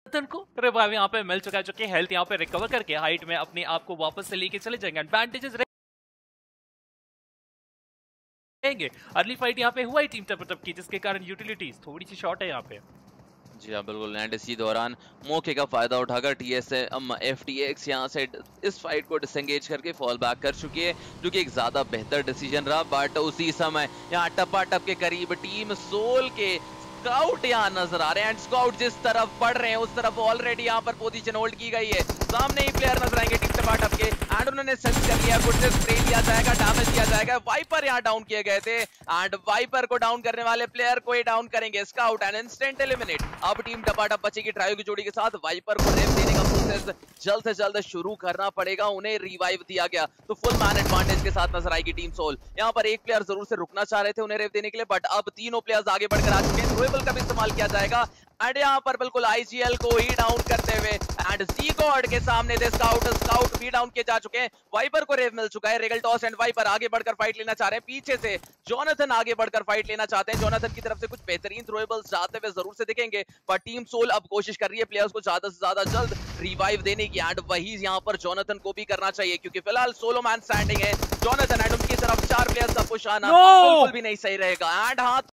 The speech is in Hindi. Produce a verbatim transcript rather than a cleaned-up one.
को रिवाइव यहाँ पे मिल चुका है, जो कि हेल्थ यहाँ पे रिकवर करके हाइट में अपने आप को वापस से लेके चले जाएंगे। एडवांटेजेस रहेंगे। अर्ली फाइट यहाँ पे हुआ है टीम टप की, जिसके कारण यूटिलिटीज थोड़ी सी शॉर्ट है यहाँ पे। जी हाँ बिल्कुल, एंड इसी दौरान मौके का फायदा उठाकर T S F T X यहाँ से इस फाइट को डिसएंगेज करके फॉल बैक कर चुकी है, जो कि एक ज्यादा बेहतर डिसीजन रहा। बट उसी समय यहाँ टपा टप के करीब टीम सोल के स्काउट यहाँ नजर आ रहे हैं, एंड स्काउट जिस तरफ बढ़ रहे हैं उस तरफ ऑलरेडी यहाँ पर पोजीशन होल्ड की गई है। सामने ही प्लेयर नजर आएंगे टीम टपा टप के, एंड उन्होंने सेंस कर लिया, कुछ से स्प्रे लिया जाएगा, डैमेज दिया जाएगा। वाइपर यहाँ डाउन किए गए थे, एंड वाइपर को डाउन करने वाले प्लेयर को ही डाउन करेंगे स्काउट, एंड इंस्टेंट एलिमिनेट। अब टीम टपा टप बचेगी ट्रायो की जोड़ी के साथ। वाइपर को रेव देने का प्रोसेस जल्द से जल्द शुरू करना पड़ेगा, उन्हें रिवाइव दिया गया तो फुल मैन एडवांटेज के साथ नजर आएगी टीम सोल। यहाँ पर एक प्लेयर जरूर से रुकना चाह रहे थे उन्हें रेव देने के लिए, बट अब तीनों प्लेयर्स आगे बढ़कर आ चुके हैं। रोएबल का भी इस्तेमाल किया जाएगा, एंड यहाँ पर बिल्कुल आईजीएल को ही डाउन करते हुए एंड सी गॉड के सामने दे स्काउट स्काउट भी डाउन किए जा चुके हैं। वाइपर को रेव मिल चुका है। रेगल टॉस एंड वाइपर आगे बढ़कर फाइट लेना चाह रहे हैं, पीछे से जोनाथन आगे बढ़कर फाइट लेना चाहते हैं। जोनाथन की तरफ से कुछ बेहतरीन थ्रोएबल्स जाते हुए जरूर से दिखेंगे, पर टीम सोल अब कोशिश कर रही है प्लेयर्स को ज्यादा से ज्यादा जल्द रिवाइव देने की, एंड वही यहाँ पर जोनाथन को भी करना चाहिए, क्योंकि फिलहाल सोलो मैन स्टैंडिंग है जोनाथन, एंड उनकी तरफ चार प्लेयर्स का पुश आना बिल्कुल भी नहीं सही रहेगा। एंड हाँ